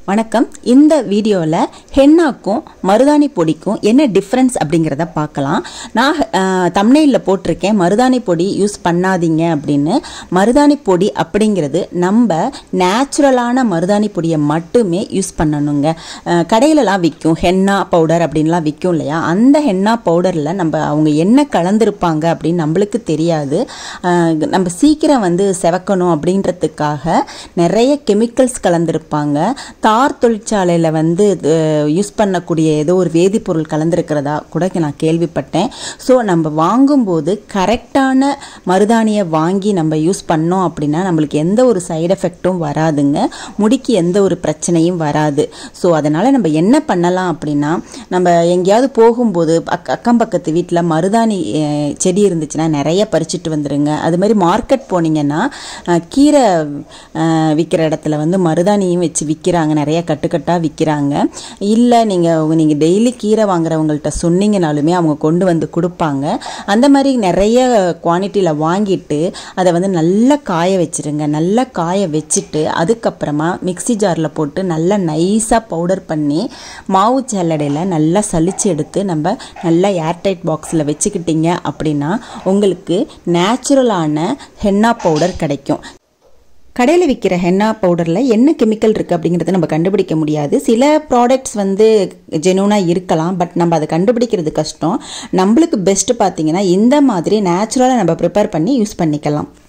வணக்கம். இந்த வீடியோவில் ஹென்னாக்கும் மருதாணி பொடிக்கும் என்ன டிஃப்ரென்ஸ் அப்படிங்கிறத பார்க்கலாம். நான் தம்ப்நெயிலில் போட்டிருக்கேன் மருதாணி பொடி யூஸ் பண்ணாதீங்க அப்படின்னு. மருதாணி பொடி அப்படிங்கிறது நம்ம நேச்சுரலான மருதாணி பொடியை மட்டுமே யூஸ் பண்ணணுங்க. கடையிலலாம் விற்கும் ஹென்னா பவுடர் அப்படின்லாம் விற்கும் இல்லையா, அந்த ஹென்னா பவுடரில் அவங்க என்ன கலந்துருப்பாங்க அப்படின்னு நம்மளுக்கு தெரியாது. நம்ம சீக்கிரம் செவக்கணும் அப்படின்றதுக்காக நிறைய கெமிக்கல்ஸ் கலந்துருப்பாங்க. தார் தொழிற்சாலையில் யூஸ் பண்ணக்கூடிய ஏதோ ஒரு வேதிப்பொருள் கலந்துருக்கிறதா கூட நான் கேள்விப்பட்டேன். ஸோ நம்ம வாங்கும்போது கரெக்டான மருதாணியை வாங்கி நம்ம யூஸ் பண்ணோம் அப்படின்னா நம்மளுக்கு எந்த ஒரு சைடு எஃபெக்டும் வராதுங்க, முடிக்கு எந்த ஒரு பிரச்சனையும் வராது. ஸோ அதனால் நம்ம என்ன பண்ணலாம் அப்படின்னா, நம்ம எங்கேயாவது போகும்போது அக்கம் பக்கத்து வீட்டில் மருதாணி செடி இருந்துச்சுன்னா நிறைய பறிச்சுட்டு வந்துடுங்க. அது மாதிரி மார்க்கெட் போனீங்கன்னா கீரை விற்கிற இடத்துல மருதாணியும் வச்சு விற்கிறாங்க, நிறைய கட்டுக்கட்டாக விற்கிறாங்க. இல்லை நீங்கள் டெய்லி கீரை வாங்குறவங்கள்ட்ட சொன்னீங்கனாலுமே அவங்க கொண்டு வந்து கொடுப்பாங்க. அந்த மாதிரி நிறைய குவான்டிட்டியில் வாங்கிட்டு அதை நல்லா காய வச்சுருங்க. நல்லா காய வச்சுட்டு அதுக்கப்புறமா மிக்சி ஜாரில் போட்டு நல்லா நைஸாக பவுடர் பண்ணி மாவு சல்லடையில் நல்லா சலிச்சு எடுத்து நம்ம நல்லா ஏர்டைட் பாக்ஸில் வச்சுக்கிட்டீங்க அப்படின்னா உங்களுக்கு நேச்சுரலான ஹென்னா பவுடர் கிடைக்கும். கடையில் விற்கிற ஹென்னா பவுடரில் என்ன கெமிக்கல் இருக்குது அப்படிங்கிறத நம்ம கண்டுபிடிக்க முடியாது. சில ப்ராடக்ட்ஸ் ஜெனூனாக இருக்கலாம், பட் நம்ம அதை கண்டுபிடிக்கிறது கஷ்டம். நம்மளுக்கு பெஸ்ட்டு பார்த்தீங்கன்னா இந்த மாதிரி நேச்சுரலாக நம்ம ப்ரிப்பேர் பண்ணி யூஸ் பண்ணிக்கலாம்.